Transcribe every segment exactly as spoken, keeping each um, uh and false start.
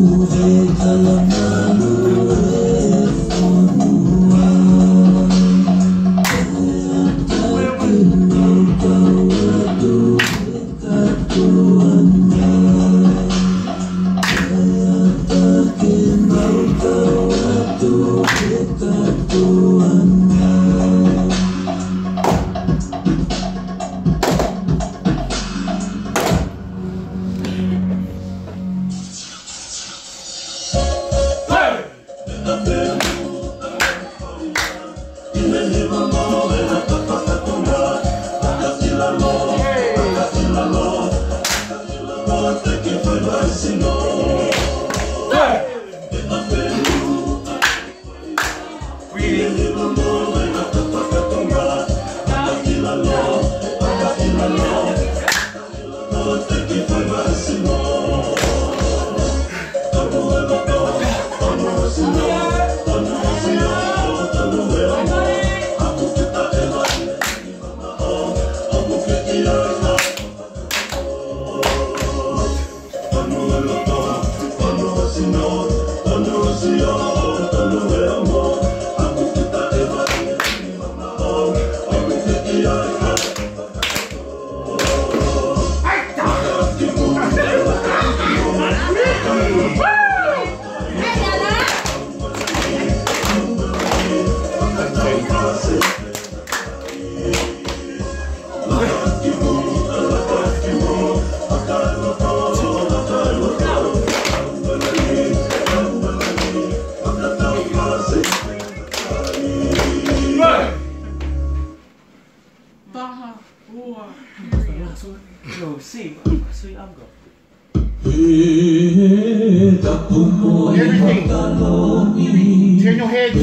Everything. Turn your head.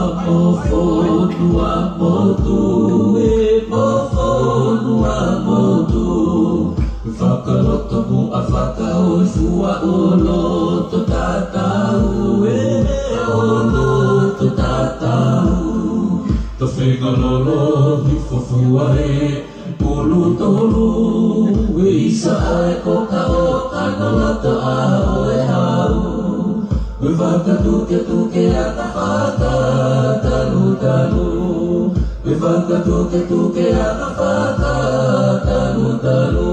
Amor whenga lolo hi fofua e pulu tolu e isa ae ko ka o ka nolata a o e hau we waka tuke tuke a ka whaka talu talu we waka tuke tuke a ka whaka talu talu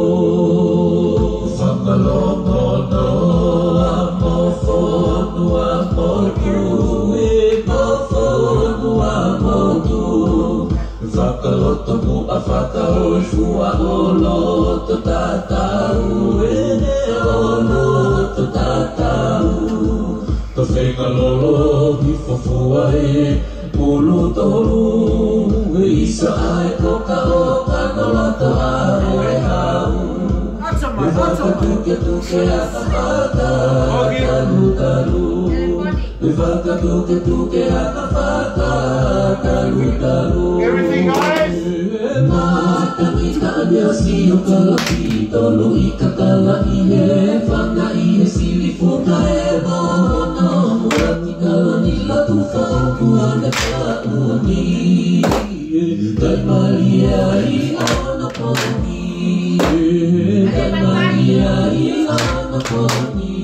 whakalongo no a mo whonu a mo tu e mo whonu a mo tu whakaloto mu a whakaoshu a o loto tatau e o loto tatau to whenga lolo hi fofua e pulu tolu e isa ae ko ka o ka nolata a o e hau we waka tuke tuke a ka whaka talu talu we waka tuke tuke a ka whaka talu talu Everything, guys? Mātangi ka anea si o ka laki tolu i ka kala i he whanga i he sili fuka e mohono Muati kala ni latu whaoku ane whauni Kai maria i ana poni Kai maria i ana poni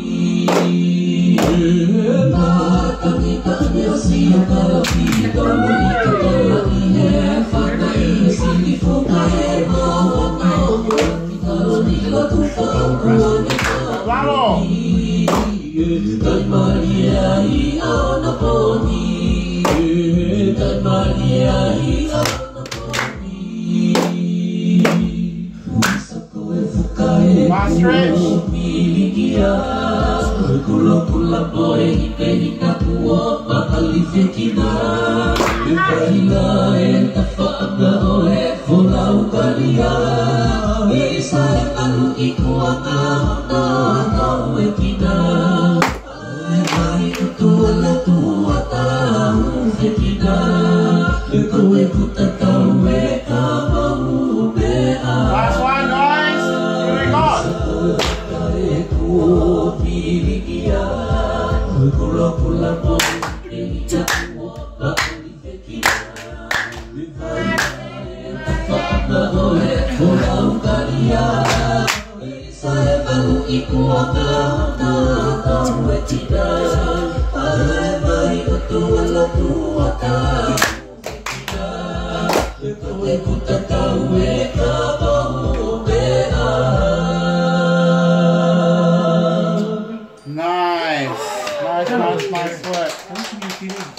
Mātangi ka anea si o ka laki tolu i ka kala i he whanga i he sili fuka e mohono Muati kala ni latu whaoku ane whauni Kai maria i ana poni Kai maria i ana poni Uisa koe fuka e Ostrich. milikia Kula kula boe i pehina kua Makali whekina E kahina e ka whaanga o e wholau karia E isa e malu i kua ngā hono ngau e kina Ai mai kutua le tua tau whekina E koe kuta tau e ka mau mea Last one, guys. Here we go. E kua pilikia Kula kula mo e ita kua Makali whekina E whaanga o e wholau karia E isa e malu i kua ngā hono ngau e tina Ai mai kutua le tua tau whekina E koe kuta tau e ka mau mea Nice. Nice, nice, nice work.